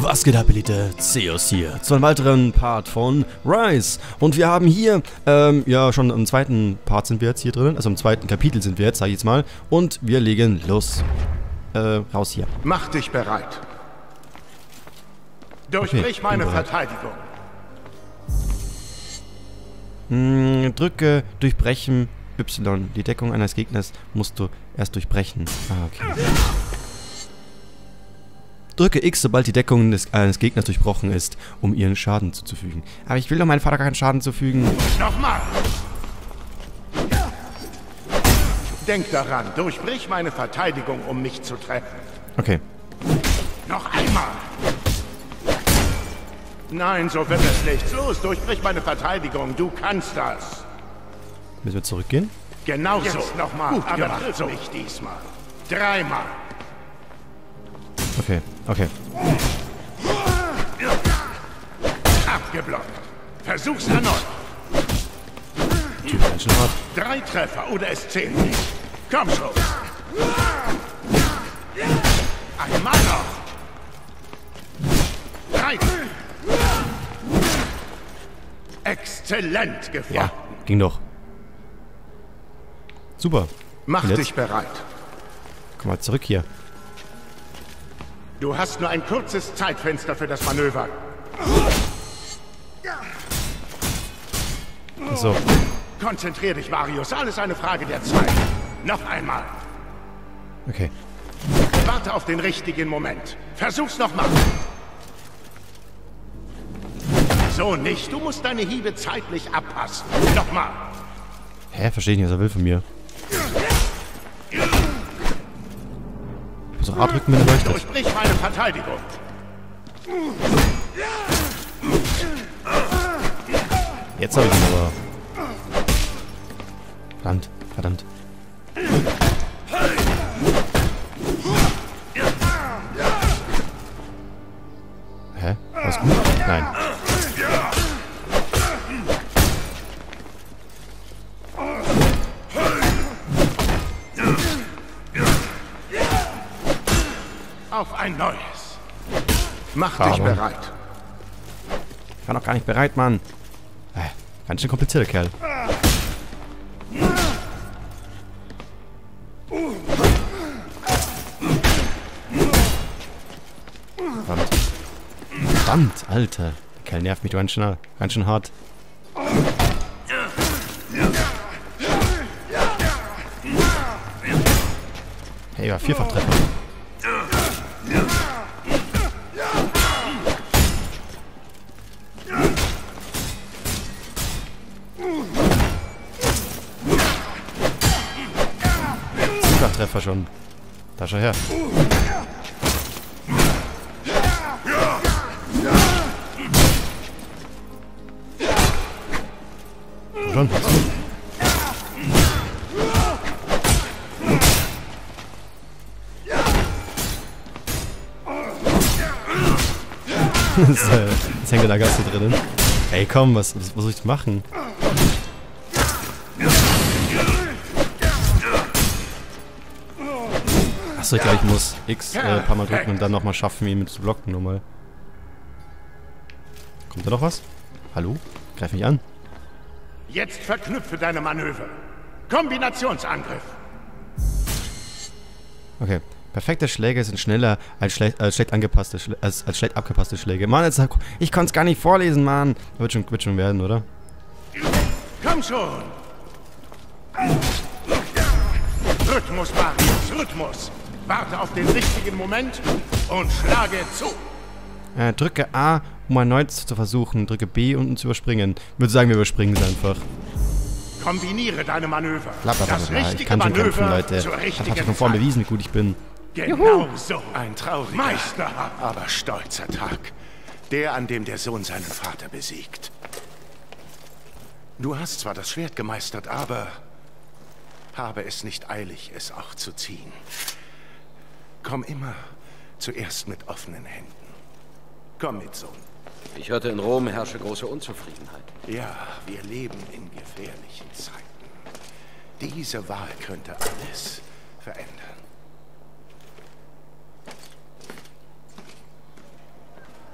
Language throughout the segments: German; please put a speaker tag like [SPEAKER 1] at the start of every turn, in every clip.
[SPEAKER 1] Was geht ab, Elite? Zeus hier zu einem weiteren Part von Rise. Und wir haben hier, ja, schon im zweiten Part sind wir jetzt hier drin, also im zweiten Kapitel sind wir jetzt, sag ich jetzt mal. Und wir legen los. Raus hier.
[SPEAKER 2] Mach dich bereit. Durchbrich meine Verteidigung.
[SPEAKER 1] Drücke durchbrechen Y. Die Deckung eines Gegners musst du erst durchbrechen. Ah, okay. Drücke X, sobald die Deckung eines Gegners durchbrochen ist, um ihren Schaden zuzufügen. Aber ich will doch meinem Vater gar keinen Schaden zufügen.
[SPEAKER 2] Nochmal! Denk daran, durchbrich meine Verteidigung, um mich zu treffen.
[SPEAKER 1] Okay.
[SPEAKER 2] Noch einmal! Nein, so wird es nicht. Los, durchbrich meine Verteidigung. Du kannst das.
[SPEAKER 1] Müssen wir zurückgehen?
[SPEAKER 2] Genau so. Nochmal. Gut gemacht. So. Nicht diesmal. Dreimal.
[SPEAKER 1] Okay, okay.
[SPEAKER 2] Abgeblockt. Versuch's erneut.
[SPEAKER 1] Ganz schön hart.
[SPEAKER 2] 3 Treffer oder es zählt nicht. Komm schon. Einmal noch. 3. Exzellent gefochten.
[SPEAKER 1] Ja, ging doch. Super.
[SPEAKER 2] Mach dich bereit.
[SPEAKER 1] Komm mal zurück hier.
[SPEAKER 2] Du hast nur ein kurzes Zeitfenster für das Manöver.
[SPEAKER 1] So.
[SPEAKER 2] Konzentrier dich, Varius. Alles eine Frage der Zeit. Noch einmal.
[SPEAKER 1] Okay.
[SPEAKER 2] Warte auf den richtigen Moment. Versuch's nochmal. So nicht. Du musst deine Hiebe zeitlich abpassen. Nochmal.
[SPEAKER 1] Hä? Verstehe ich nicht, was er will von mir. Ich muss auch A drücken, wenn er leuchtet.
[SPEAKER 2] Durchbrich meine Verteidigung.
[SPEAKER 1] Jetzt habe ich ihn aber. Verdammt, verdammt. Hä? War's gut? Nein.
[SPEAKER 2] Auf ein neues. Mach dich bereit.
[SPEAKER 1] Ich war noch gar nicht bereit, Mann. Ganz schön komplizierter Kerl. Verdammt. Verdammt, Alter. Der Kerl nervt mich ganz schön hart. Hey, war Vierfachtreffer. Treffer schon. Da schau her. Schon. Jetzt hängt der Gast hier drinnen. Ey, komm, was soll ich machen? Achso, ich glaube, ich muss X ein paar Mal drücken und dann nochmal schaffen, ihn mit zu blocken nochmal. Kommt da noch was? Hallo? Greif mich an.
[SPEAKER 2] Jetzt verknüpfe deine Manöver. Kombinationsangriff.
[SPEAKER 1] Okay. Perfekte Schläge sind schneller als schlecht abgepasste Schläge. Mann, jetzt, ich konnte es gar nicht vorlesen, Mann. Wird schon werden, oder?
[SPEAKER 2] Komm schon. Rhythmus, Marius, Rhythmus. Warte auf den richtigen Moment und schlage zu.
[SPEAKER 1] Drücke A, um erneut zu versuchen. Drücke B, um zu überspringen. Ich würde sagen, wir überspringen es einfach.
[SPEAKER 2] Kombiniere deine Manöver.
[SPEAKER 1] Das richtige ich kann schon kämpfen, Leute. Ich habe schon vorhin bewiesen, wie gut ich bin.
[SPEAKER 2] Genau so.
[SPEAKER 3] Ein trauriger,
[SPEAKER 2] Meisterhaft,
[SPEAKER 3] aber stolzer Tag. Der, an dem der Sohn seinen Vater besiegt. Du hast zwar das Schwert gemeistert, aber habe es nicht eilig, es auch zu ziehen. Komm immer zuerst mit offenen Händen. Komm mit, Sohn.
[SPEAKER 4] Ich hörte, in Rom herrsche große Unzufriedenheit.
[SPEAKER 3] Ja, wir leben in gefährlichen Zeiten. Diese Wahl könnte alles verändern.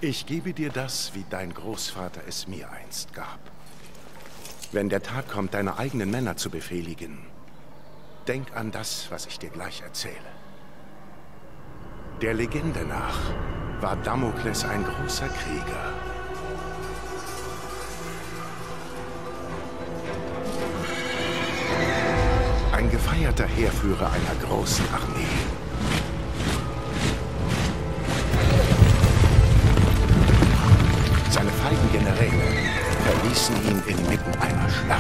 [SPEAKER 3] Ich gebe dir das, wie dein Großvater es mir einst gab. Wenn der Tag kommt, deine eigenen Männer zu befehligen, denk an das, was ich dir gleich erzähle. Der Legende nach war Damokles ein großer Krieger. Ein gefeierter Heerführer einer großen Armee. Seine feigen Generäle verließen ihn inmitten einer Schlacht.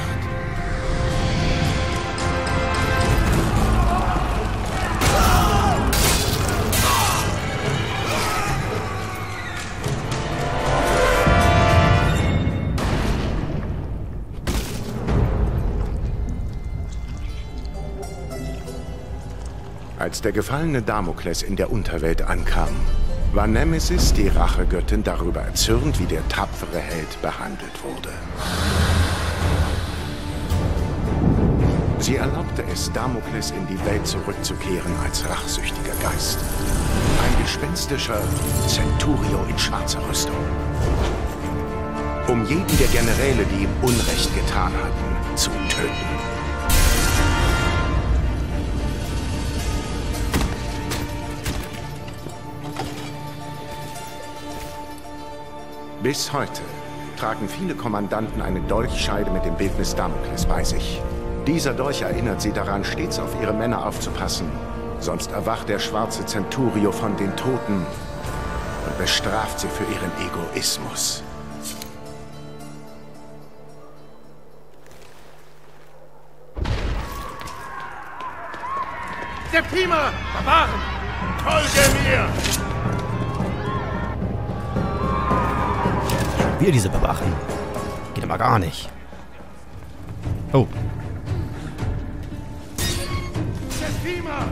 [SPEAKER 3] Als der gefallene Damokles in der Unterwelt ankam, war Nemesis, die Rachegöttin, darüber erzürnt, wie der tapfere Held behandelt wurde. Sie erlaubte es, Damokles in die Welt zurückzukehren als rachsüchtiger Geist. Ein gespenstischer Centurio in schwarzer Rüstung. Um jeden der Generäle, die ihm Unrecht getan hatten, zu töten. Bis heute tragen viele Kommandanten eine Dolchscheide mit dem Bildnis Damokles bei sich. Dieser Dolch erinnert sie daran, stets auf ihre Männer aufzupassen, sonst erwacht der schwarze Centurio von den Toten und bestraft sie für ihren Egoismus.
[SPEAKER 2] Septima! Barbaren! Folge mir!
[SPEAKER 1] Wir diese Barbaren. Geht aber gar nicht. Oh.
[SPEAKER 2] Septima!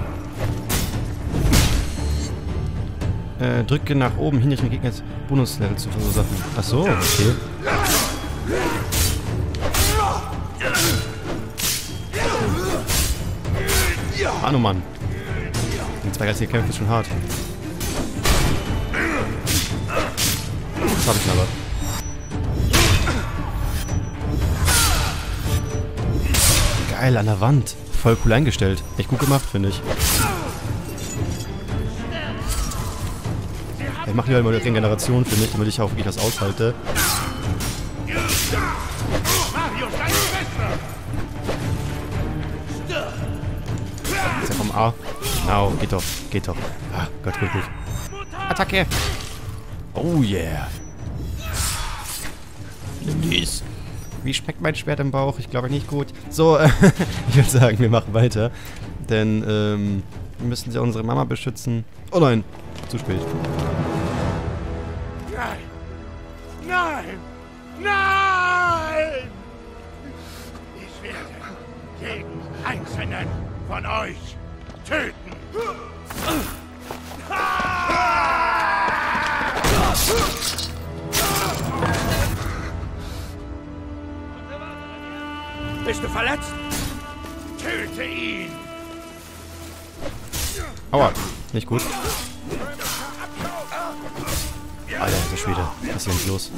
[SPEAKER 1] Drücke nach oben, hinter dem Gegner Bonuslevel zu verursachen. Ach so, okay. Mann, oh Mann. Die zweigleisige Kämpfe ist schon hart. Das hab ich aber. Geil, an der Wand. Voll cool eingestellt. Echt gut gemacht, finde ich. Ich mache lieber immer eine Regeneration, finde ich, damit ich auch wirklich das aushalte. Ist ja vom A. Genau, geht doch, geht doch. Ah, Gott, gut, gut. Attacke! Oh yeah. Nimm dies. Wie schmeckt mein Schwert im Bauch? Ich glaube nicht gut. So, ich würde sagen, wir machen weiter. Denn, wir müssen ja unsere Mama beschützen. Oh nein, zu spät.
[SPEAKER 2] Nein! Nein! Nein! Ich werde jeden einzelnen von euch töten! Bist du verletzt? Töte ihn!
[SPEAKER 1] Aua, nicht gut. Alter, der Schwede. Was ist hier nicht los?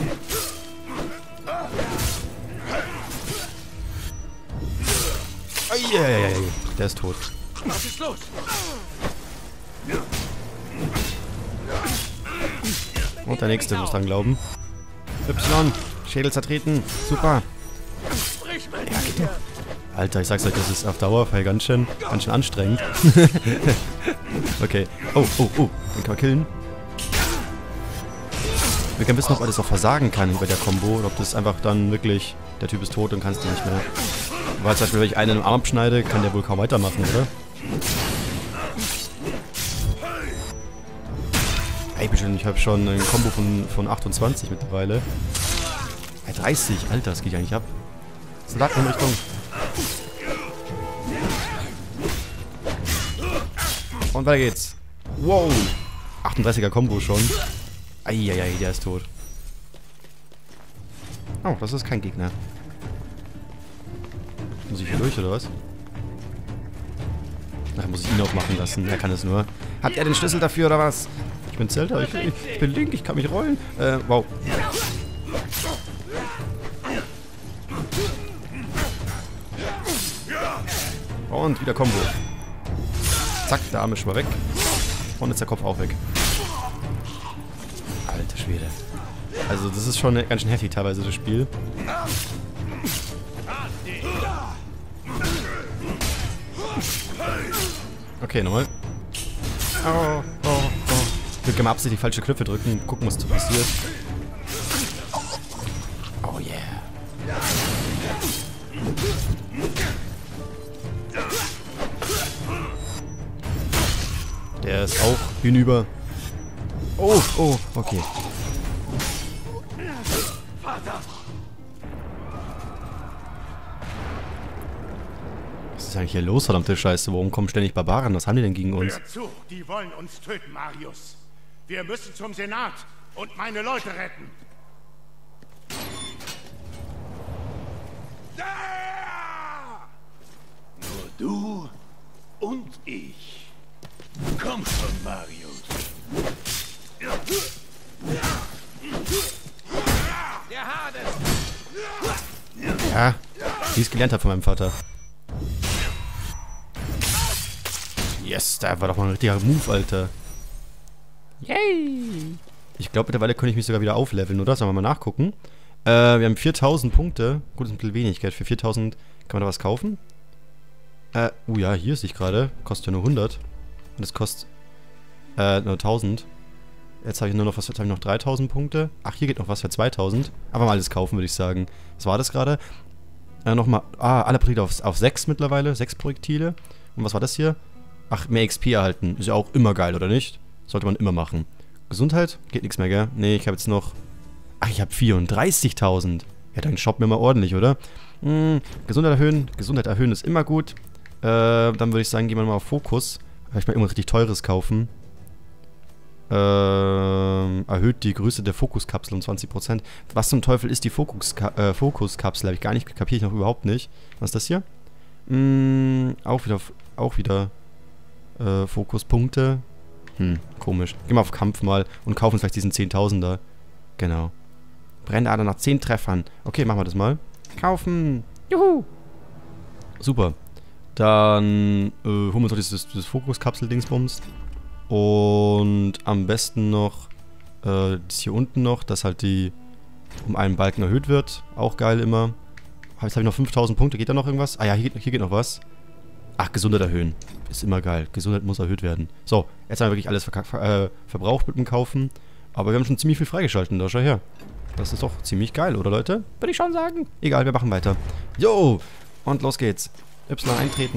[SPEAKER 1] Eieieiei, der ist tot.
[SPEAKER 2] Was ist los?
[SPEAKER 1] Und der nächste muss dran glauben. Y, Schädel zertreten. Super. Ja, geht doch. Alter, ich sag's euch, das ist auf Dauer ganz schön anstrengend. Okay. Oh, oh, oh. Den kann man killen. Wir können wissen, ob er das auch versagen kann bei der Combo. Oder ob das einfach dann wirklich, der Typ ist tot und kannst du nicht mehr. Weil zum Beispiel, wenn ich einen im Arm abschneide, kann der wohl kaum weitermachen, oder? Ey, bestimmt, ich habe schon ein Combo von 28 mittlerweile. 30, Alter, das geht ja nicht ab. Soldaten in Richtung. Und weiter geht's. Wow. 38er Combo schon. Eieiei, der ist tot. Oh, das ist kein Gegner. Muss ich hier durch, oder was? Nachher muss ich ihn auch machen lassen. Er kann es nur. Hat er den Schlüssel dafür, oder was? Ich bin Zelda, ich bin Link, ich kann mich rollen. Wow. Und wieder Combo. Zack, der Arm ist schon mal weg. Und jetzt der Kopf auch weg. Alter Schwede. Also das ist schon ganz schön heftig teilweise, das Spiel. Okay, nochmal. Oh. Ich will mal absichtlich falsche Knöpfe drücken. Gucken, was so passiert. Oh yeah. Der ist auch hinüber. Oh, okay. Was ist eigentlich hier los, verdammte Scheiße? Warum kommen ständig Barbaren? Was haben die denn gegen uns?
[SPEAKER 2] Hör zu, die wollen uns töten, Marius. Wir müssen zum Senat und meine Leute retten. Nur du und ich. Komm schon, Marius. Der Hades!
[SPEAKER 1] Ja, wie ich es gelernt habe von meinem Vater. Yes, da war doch mal ein richtiger Move, Alter. Yay! Ich glaube, mittlerweile könnte ich mich sogar wieder aufleveln, oder? Sollen wir mal nachgucken? Wir haben 4000 Punkte. Gut, das ist ein bisschen wenig, gell? Für 4000 kann man da was kaufen? Ja, hier sehe ich gerade. Kostet ja nur 100. Und es kostet, nur 1000. Jetzt habe ich nur noch, was habe ich noch? 3000 Punkte. Ach, hier geht noch was für 2000. Aber mal alles kaufen, würde ich sagen. Was war das gerade? Nochmal, alle Projektile auf 6 mittlerweile. 6 Projektile. Und was war das hier? Ach, mehr XP erhalten. Ist ja auch immer geil, oder nicht? Sollte man immer machen. Gesundheit? Geht nichts mehr, gell? Nee, ich habe jetzt noch... Ach, ich habe 34.000. Ja, dann shop mir mal ordentlich, oder? Gesundheit erhöhen. Gesundheit erhöhen ist immer gut. Dann würde ich sagen, gehen wir mal auf Fokus. Vielleicht mal irgendwas richtig Teures kaufen. Erhöht die Größe der Fokuskapsel um 20%. Was zum Teufel ist die Fokuskapsel? Habe ich gar nicht, kapiere ich noch überhaupt nicht. Was ist das hier? Auch wieder Fokuspunkte. Komisch. Gehen wir auf Kampf mal und kaufen uns vielleicht diesen 10.000er. Genau. Brennader nach 10 Treffern. Okay, machen wir das mal. Kaufen. Juhu. Super. Dann holen wir uns doch dieses Fokuskapsel-Dingsbums. Und am besten noch das hier unten noch, dass halt die um einen Balken erhöht wird. Auch geil immer. Jetzt habe ich noch 5000 Punkte. Geht da noch irgendwas? Ah ja, hier geht noch was. Ach, Gesundheit erhöhen. Ist immer geil. Gesundheit muss erhöht werden. So, jetzt haben wir wirklich alles verbraucht mit dem Kaufen. Aber wir haben schon ziemlich viel freigeschalten. Da schau her. Das ist doch ziemlich geil, oder Leute? Würde ich schon sagen. Egal, wir machen weiter. Jo! Und los geht's. Y eintreten.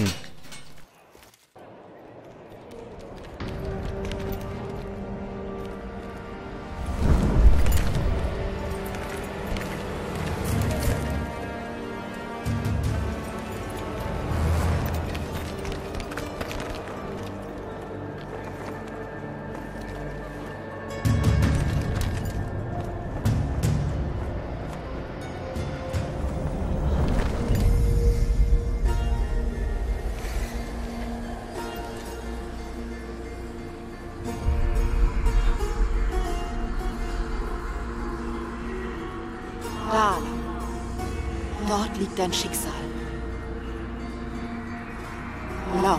[SPEAKER 5] Da. Dort liegt dein Schicksal. Lauf.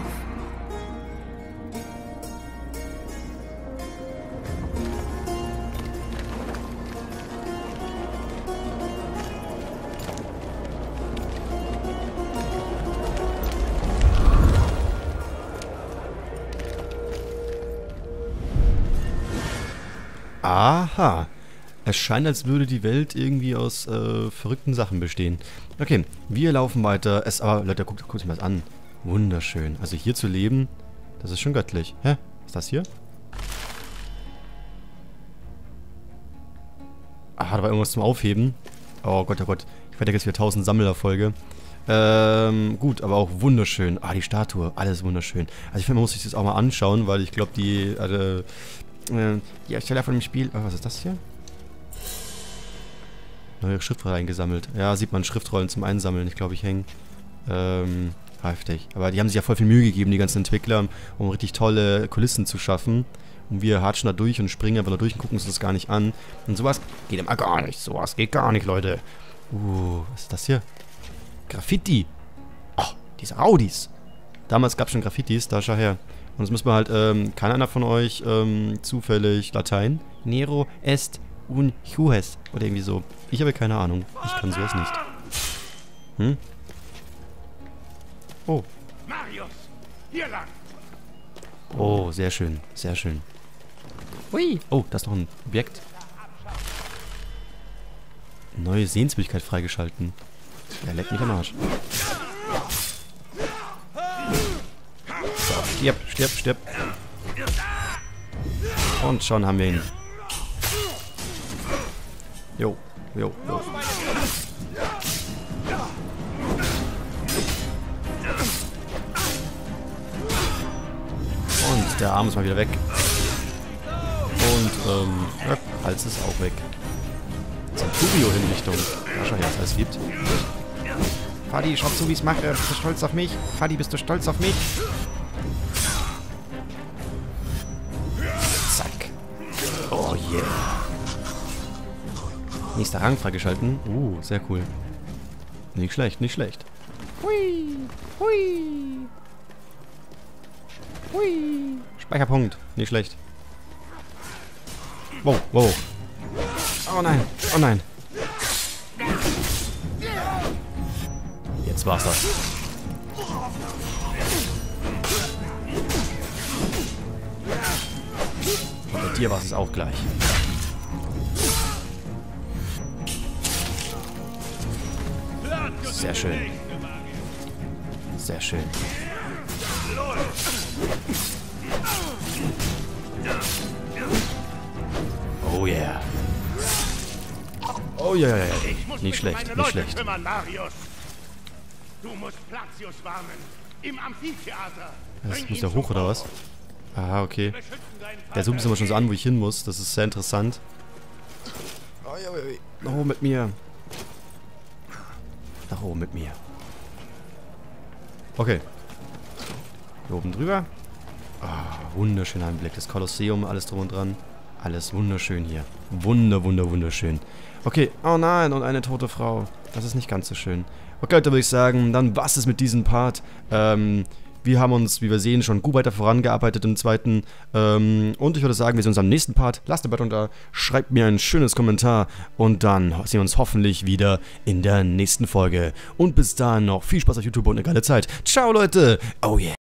[SPEAKER 1] Aha. Es scheint, als würde die Welt irgendwie aus verrückten Sachen bestehen. Okay, wir laufen weiter. Aber Leute, guckt euch mal das an. Wunderschön. Also hier zu leben, das ist schon göttlich. Hä? Was ist das hier? Ah, da war irgendwas zum Aufheben. Oh Gott, oh Gott. Ich werde jetzt wieder 1000 Sammelerfolge. Gut, aber auch wunderschön. Ah, die Statue. Alles wunderschön. Also ich finde, man muss sich das auch mal anschauen, weil ich glaube, die Ersteller von dem Spiel... Oh, was ist das hier? Neue Schriftrollen eingesammelt. Ja, sieht man Schriftrollen zum Einsammeln. Ich glaube, ich hänge. Heftig. Aber die haben sich ja voll viel Mühe gegeben, die ganzen Entwickler, um richtig tolle Kulissen zu schaffen. Und wir hatschen da durch und springen einfach da durch und gucken uns das gar nicht an. Und sowas geht immer gar nicht. Sowas geht gar nicht, Leute. Was ist das hier? Graffiti. Oh, diese Raudis. Damals gab es schon Graffitis, da schau her. Und jetzt müssen wir halt, kann einer von euch zufällig Latein? Nero est un juez. Oder irgendwie so. Ich habe keine Ahnung. Ich kann sowas nicht. Hm? Oh.
[SPEAKER 2] Marius, hier lang.
[SPEAKER 1] Oh, sehr schön. Sehr schön. Hui. Oh, da ist noch ein Objekt. Neue Sehenswürdigkeit freigeschalten. Der leckt mich am Arsch. So, stirb, stirb, stirb. Und schon haben wir ihn. Jo, jo, jo. Und der Arm ist mal wieder weg. Und, ja, Hals ist auch weg. Centurio-Hinrichtung. Ja, schau her, was alles gibt. Fadi, schau zu, wie ich es mache. Bist du stolz auf mich? Fadi, bist du stolz auf mich? Zack. Oh yeah. Nächster Rang freigeschalten. Sehr cool. Nicht schlecht, nicht schlecht. Hui, hui. Hui. Speicherpunkt. Nicht schlecht. Wow, wow. Oh nein, oh nein. Jetzt war's das. Und bei dir war es auch gleich. Sehr schön. Sehr schön. Oh yeah. Oh yeah. Nicht schlecht, nicht schlecht.
[SPEAKER 2] Marius. Du musst Placius warnen. Im Amphitheater.
[SPEAKER 1] Das muss ja hoch, oder was? Ah, okay. Der zoomt immer schon so an, wo ich hin muss. Das ist sehr interessant. Nach oben mit mir. Nach oben mit mir. Okay. Hier oben drüber. Wunderschöner Anblick. Das Kolosseum, alles drum und dran. Alles wunderschön hier. Wunderschön. Okay. Oh nein, und eine tote Frau. Das ist nicht ganz so schön. Okay, Leute, würde ich sagen, dann war's es mit diesem Part. Wir haben uns, wie wir sehen, schon gut weiter vorangearbeitet im zweiten. Und ich würde sagen, wir sehen uns am nächsten Part. Lasst eine Bewertung da, schreibt mir ein schönes Kommentar und dann sehen wir uns hoffentlich wieder in der nächsten Folge. Und bis dahin noch viel Spaß auf YouTube und eine geile Zeit. Ciao, Leute. Oh yeah.